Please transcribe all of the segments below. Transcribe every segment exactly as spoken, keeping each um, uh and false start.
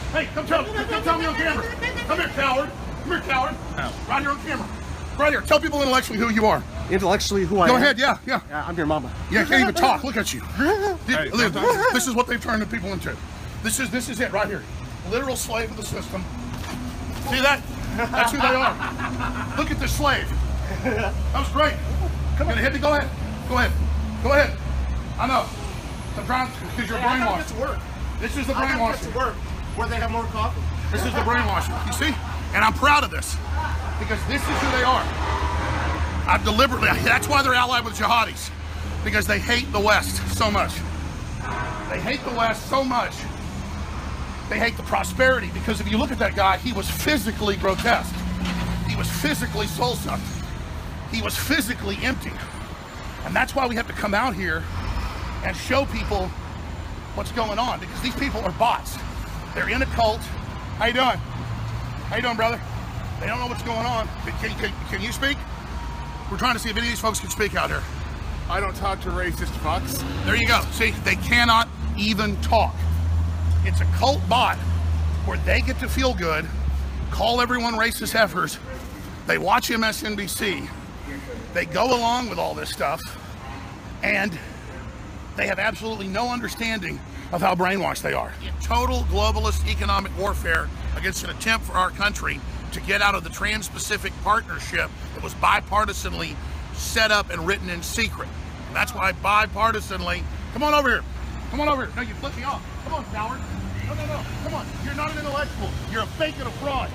Hey, come tell, come tell me on camera. Come here, coward. Come here, coward. Oh. Right here on camera. Right here. Tell people intellectually who you are. Intellectually who I Go am? ahead, yeah, yeah. Yeah, I'm your mama. Yeah, can't even talk. Look at you. Hey, This is what they've turned the people into. This is this is it right here. Literal slave of the system. See that? That's who they are. Look at this slave. That was great. Come on, hit me. Go ahead. Go ahead. Go ahead. I know. I'm trying because you're Hey, I gotta brainwashed. get to work. This is the I gotta get brainwashing. to work where they have more coffee. This is the brainwashing. You see? And I'm proud of this because this is who they are. I've deliberately. That's why they're allied with jihadis, because they hate the West so much. They hate the West so much. They hate the prosperity, because if you look at that guy, he was physically grotesque. He was physically soul-sucked. He was physically empty. And that's why we have to come out here and show people what's going on, because these people are bots. They're in a cult. How you doing? How you doing, brother? They don't know what's going on. Can, can, can you speak? We're trying to see if any of these folks can speak out here. I don't talk to racist fucks. There you go. See, they cannot even talk. It's a cult bot where they get to feel good, call everyone racist heifers. They watch M S N B C. They go along with all this stuff, and they have absolutely no understanding of how brainwashed they are. In total globalist economic warfare against an attempt for our country to get out of the Trans-Pacific Partnership that was bipartisanly set up and written in secret. And that's why bipartisanly, come on over here. Come on over here. No, you flipped me off. Come on, coward. No, no, no. Come on. You're not an intellectual. You're a fake and a fraud.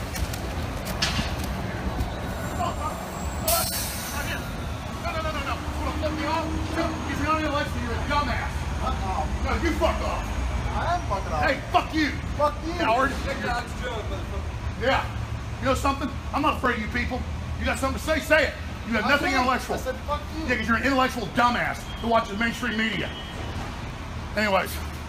Come on, come on. Right here. No, no, no, no, no. You want to flip me off? No, if you're not an intellectual, you're a dumbass. Uh-oh. No, you fuck off. I am fucking off. Hey, fuck you. Fuck you. Coward. Yeah. You know something? I'm not afraid of you people. You got something to say, say it. You have I nothing said- intellectual. I said fuck you. Yeah, because you're an intellectual dumbass who watches mainstream media. Anyways.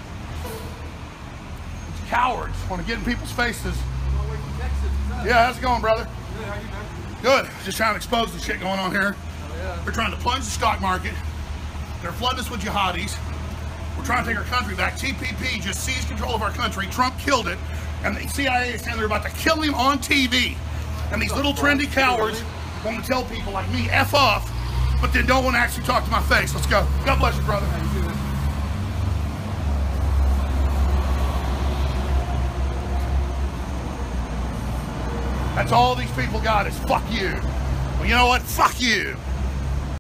These cowards want to get in people's faces. Yeah, how's it going, brother? Good. Just trying to expose the shit going on here. They're trying to plunge the stock market. They're flooding us with jihadis. We're trying to take our country back. T P P just seized control of our country. Trump killed it. And the C I A is saying they're about to kill him on T V. And these little trendy cowards want to tell people like me, F off, but then don't want to actually talk to my face. Let's go. God bless you, brother. That's all these people got is fuck you. Well, you know what? Fuck you.